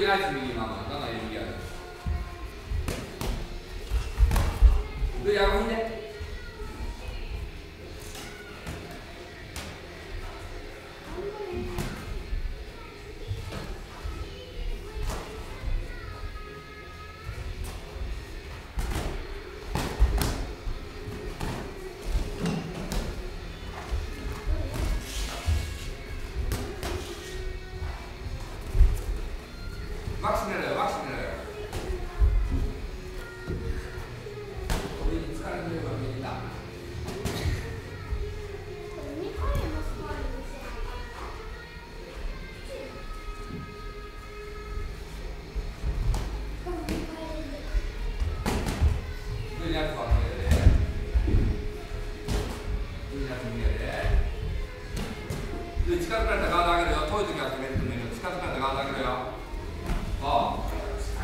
ナイス右ママ、7右やる。で、やばいね。マックス狙うよ、マックス狙うよ。これに疲れてれば見えた。上にやつは見えるで。上にやつ見えるで。で、近づかれたらガード上げるよ。遠い時は決めると見える。近づかれたらガード上げるよ。ああ。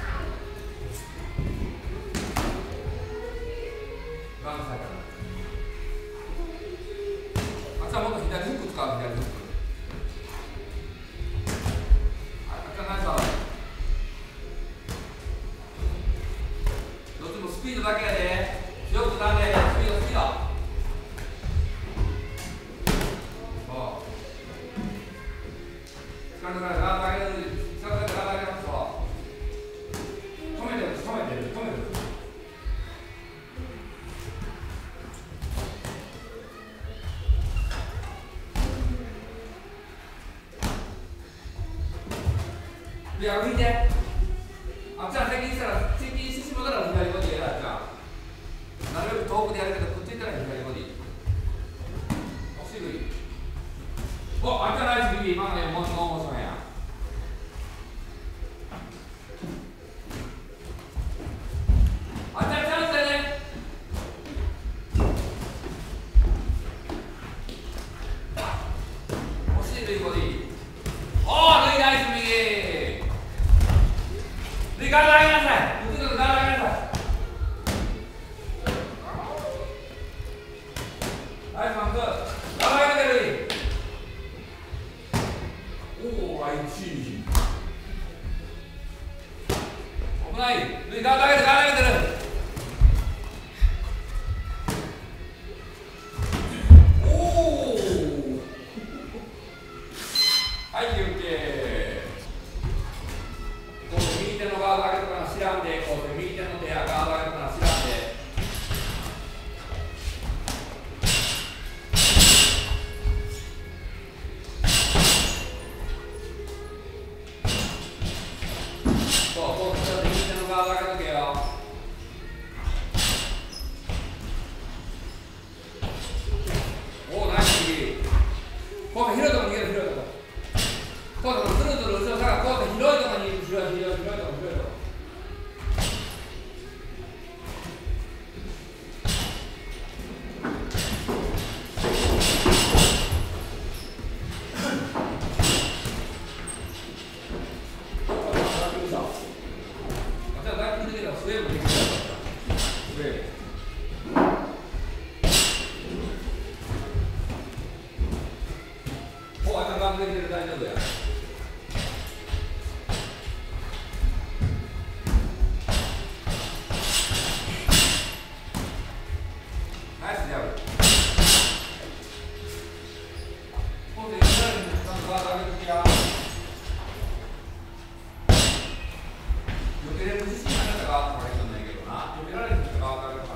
ガードサイド。あっちはもっと左フック使う、左フック。あっちはナイスだ。どっちもスピードだけやで。強くダメ。スピード、スピード。ああ。力抜かれたらガード上げる。力抜かれたらガード上げますよ。止めてる、止めてる、止めてる。で、歩いて。あっちは接近したら、接近してしまったら左ボディやらっちゃう。なるべく遠くでやるけど、くっついたら左ボディ。お尻。お、あっちはナイス右、今のね、ノーモーションや。あっちはチャンスだね。お尻右ボディ。おー、ルイナイス右。ルイガード上げなさい。ルイガード上げなさい。ナイスマンク。ガード上げてルイ。おー、1。危ない。ルイガード上げて、ガード上げてる。おー。はい、休憩。こう右手のガード上げとかな知らんで、こう右手の手やガード上げとかな知らんで。そう、こう右手のガード上げとけよ。おお、ナイス右。こう広いとこ逃げる、広いとこ。こうずるずる後ろ下がこう広いとこに広いとこ、広いとこ。大丈夫や。ナイスジャブ。今度やられるのちゃんとガード上げてきや。避けれる自信がなかったらいいんだけどな。避けられるのガード上げるか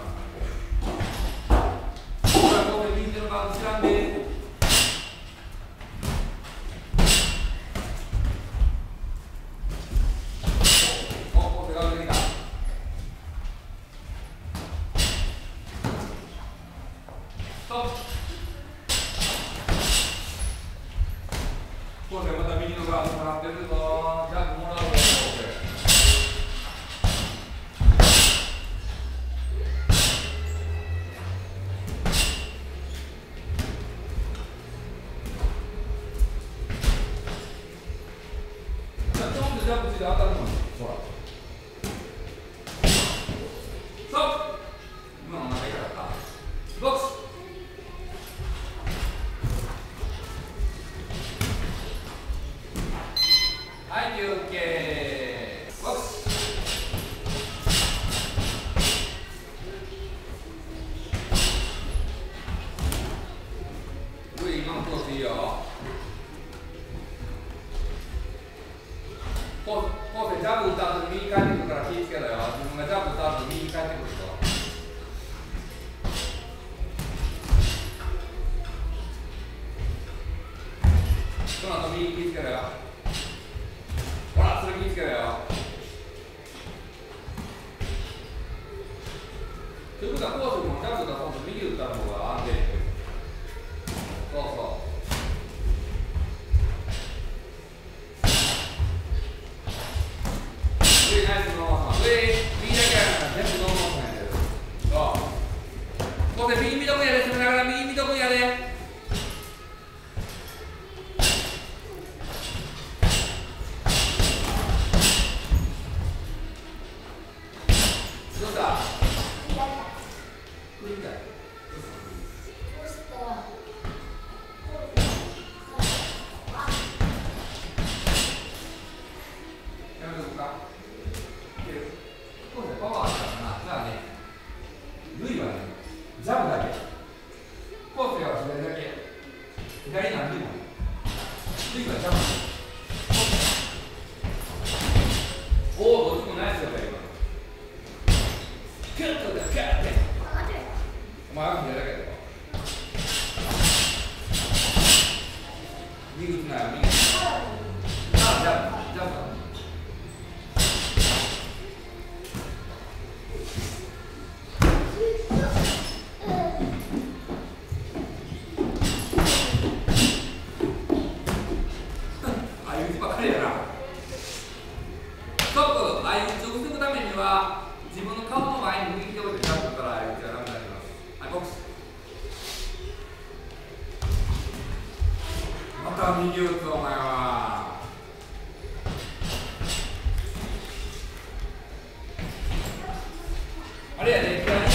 ということはコースもチャンス出そうと右打った方が安定。そうそう。上ナイスノーマン。上右だけやから全部ノーマンやで。そう。ここで右見とくんやで。攻めながら右見とくんやで。どうした？来るみたい。やめとくか。いける。こうでパワーあったからな。じゃあね、ルイはね、ジャブだけ。コースは左だけ。左なんでも。ルイはジャブ。おお、どっちもナイスだったよ。キュッとだ、キュッて。お前は左だけだよ。右打つなよ、右。ああ、ジャブ、ジャブだ。相打ちばっかりやな。ストップ。相打ちを防ぐためには自分の顔の前に向いておいてジャンプしたら相打ちがダメになります。はい、ボックス。また右打つ、お前は。あれやで、